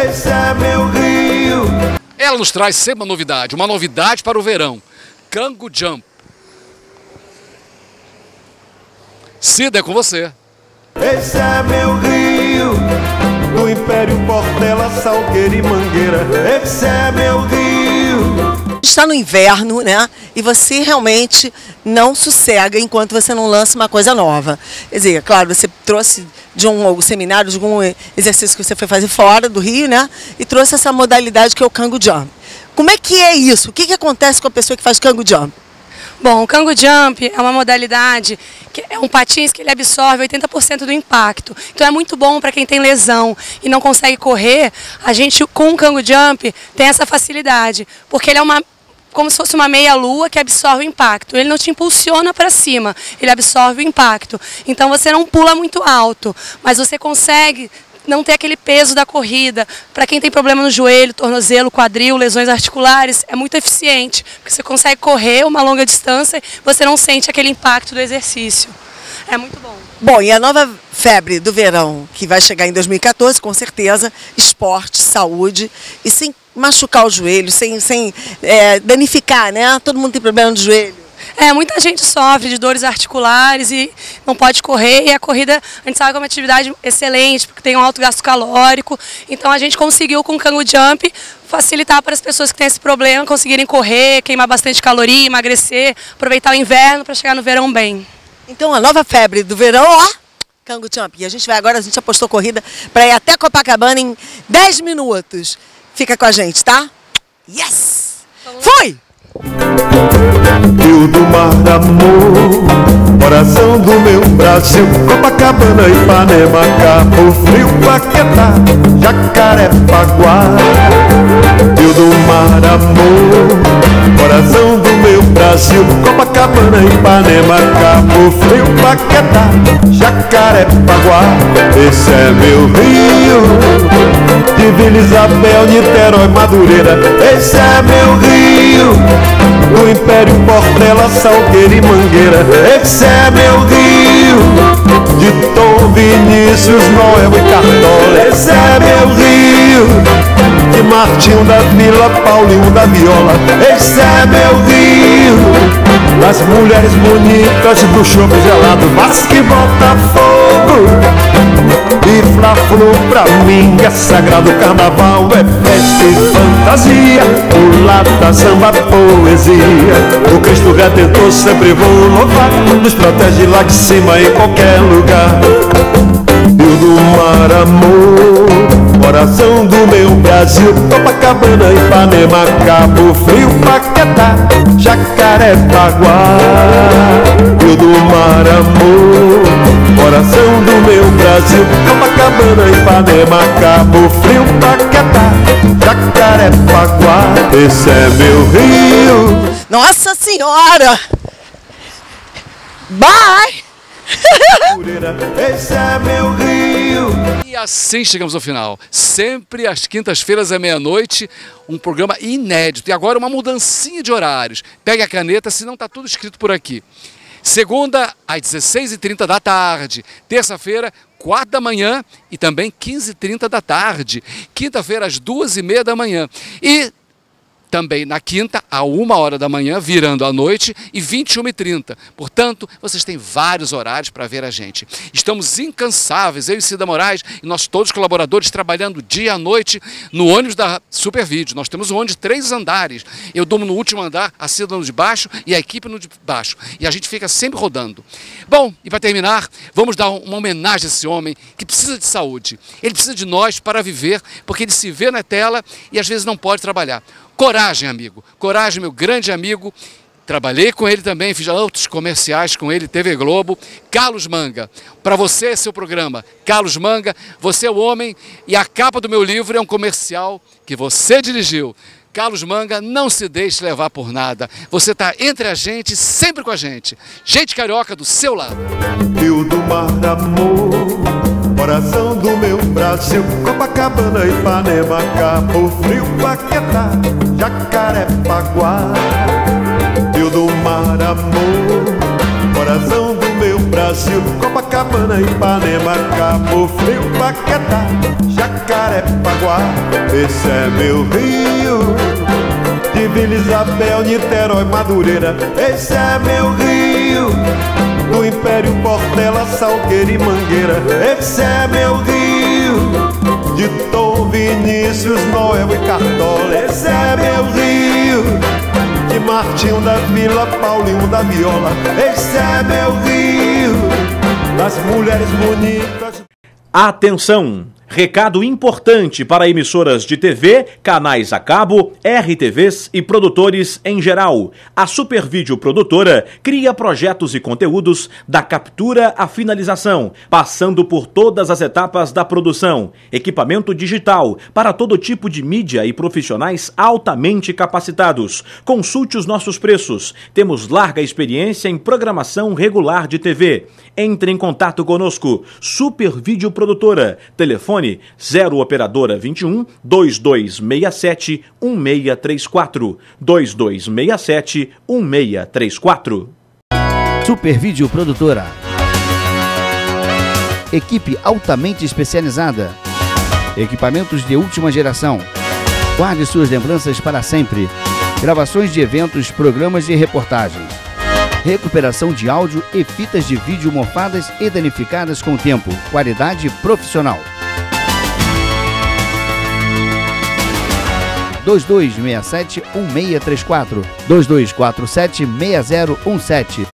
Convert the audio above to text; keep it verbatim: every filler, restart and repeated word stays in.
esse é meu rio. Ela nos traz sempre uma novidade, uma novidade para o verão. Kango Jump. Cida, é com você. Esse é meu rio, do Império Portela, Salgueiro e Mangueira. Esse é meu rio. Está no inverno, né? E você realmente não sossega enquanto você não lança uma coisa nova. Quer dizer, claro, você trouxe de um seminário, de algum exercício que você foi fazer fora do Rio, né? E trouxe essa modalidade que é o Kango Jump. Como é que é isso? O que, que acontece com a pessoa que faz Kango Jump? Bom, o Kango Jump é uma modalidade, que é um patins que ele absorve oitenta por cento do impacto. Então é muito bom para quem tem lesão e não consegue correr. A gente, com o Kango Jump, tem essa facilidade, porque ele é uma, como se fosse uma meia-lua que absorve o impacto. Ele não te impulsiona para cima, ele absorve o impacto. Então você não pula muito alto, mas você consegue não ter aquele peso da corrida. Para quem tem problema no joelho, tornozelo, quadril, lesões articulares, é muito eficiente, porque você consegue correr uma longa distância e você não sente aquele impacto do exercício. É muito bom. Bom, e a nova febre do verão, que vai chegar em dois mil e quatorze, com certeza, esporte, saúde, e sem machucar o joelho, sem, sem é, danificar, né? Todo mundo tem problema no joelho. É, muita gente sofre de dores articulares e não pode correr, e a corrida, a gente sabe que é uma atividade excelente, porque tem um alto gasto calórico, então a gente conseguiu com o Kango Jump facilitar para as pessoas que têm esse problema conseguirem correr, queimar bastante caloria, emagrecer, aproveitar o inverno para chegar no verão bem. Então a nova febre do verão, ó, Kango Jump. E a gente vai agora, a gente apostou corrida para ir até Copacabana em dez minutos. Fica com a gente, tá? Yes! Fui! Rio do mar, amor, coração do meu Brasil, Copacabana, Ipanema, Cabo Frio, Paquetá, Jacarepaguá. Rio do mar, amor, coração do meu Brasil, Copacabana, Ipanema, Cabo Frio, Paquetá, Jacarepaguá. Esse é meu rio, de Vila Isabel, Niterói, Madureira. Esse é meu rio, do Império Portela, Salgueiro e Mangueira. Esse é meu rio, de Tom, Vinícius, Noel e Cartola. Esse é meu rio, de Martinho da Vila, Paulinho da Viola. Esse é meu rio, das mulheres bonitas, do chope gelado, Vasco e Botafogo e Fla-Flu. Pra mim é sagrado, carnaval é festa e fantasia, mulata, samba, poesia. O Cristo Redentor sempre vou louvar, nos protege lá de cima em qualquer lugar. Rio do mar, amor, coração do meu Brasil, Copacabana, Ipanema, Cabo Frio, Paquetá, Jacarepaguá. Rio do mar, amor, coração do meu Brasil, Copacabana, Ipanema, Cabo Frio, Paquetá, Jacarepaguá. Esse é meu rio. Nossa Senhora! Bye! Esse é meu rio. E assim chegamos ao final. Sempre às quintas-feiras à meia-noite, um programa inédito. E agora uma mudancinha de horários. Pegue a caneta, senão está tudo escrito por aqui. Segunda, às dezesseis e trinta da tarde. Terça-feira, quatro da manhã e também quinze e trinta da tarde. Quinta-feira, às duas e meia da manhã. E também na quinta, a uma hora da manhã, virando à noite, e vinte e uma e trinta. Portanto, vocês têm vários horários para ver a gente. Estamos incansáveis, eu e Cida Moraes, e nós todos colaboradores, trabalhando dia à noite no ônibus da Super Vídeo. Nós temos um ônibus de três andares. Eu durmo no último andar, a Cida no de baixo e a equipe no de baixo. E a gente fica sempre rodando. Bom, e para terminar, vamos dar uma homenagem a esse homem que precisa de saúde. Ele precisa de nós para viver, porque ele se vê na tela e às vezes não pode trabalhar. Coragem, amigo. Coragem, meu grande amigo. Trabalhei com ele também, fiz outros comerciais com ele, T V Globo. Carlos Manga, para você é seu programa. Carlos Manga, você é o homem e a capa do meu livro é um comercial que você dirigiu. Carlos Manga, não se deixe levar por nada. Você está entre a gente, sempre com a gente. Gente carioca do seu lado. Rio do mar, amor, coração do meu Brasil, Copacabana, Ipanema, Cabo Frio, Paquetá, Jacarepaguá. Rio do mar, amor, coração do meu Brasil. Brasil, Copacabana, Ipanema, Cabo Frio, Paquetá, Jacarepaguá. Esse é meu Rio, de Vila Isabel, Niterói, Madureira. Esse é meu Rio, do Império, Portela, Salgueiro e Mangueira. Esse é meu Rio, de Tom, Vinícius, Noel e Cartola. Esse é meu Rio, de Martinho da Vila, Paulinho da Viola. Esse é meu Rio, das mulheres bonitas. Atenção! Recado importante para emissoras de T V, canais a cabo, R T Vs e produtores em geral. A Supervídeo Produtora cria projetos e conteúdos da captura à finalização, passando por todas as etapas da produção. Equipamento digital para todo tipo de mídia e profissionais altamente capacitados. Consulte os nossos preços. Temos larga experiência em programação regular de T V. Entre em contato conosco. Supervídeo Produtora. Telefone zero operadora vinte e um, dois dois seis sete, um seis três quatro, dois dois seis sete, um seis três quatro. Supervídeo Produtora. Equipe altamente especializada. Equipamentos de última geração. Guarde suas lembranças para sempre. Gravações de eventos, programas de reportagens. Recuperação de áudio e fitas de vídeo mofadas e danificadas com o tempo. Qualidade profissional. dois dois seis sete, um seis três quatro, dois dois quatro sete, seis zero um sete.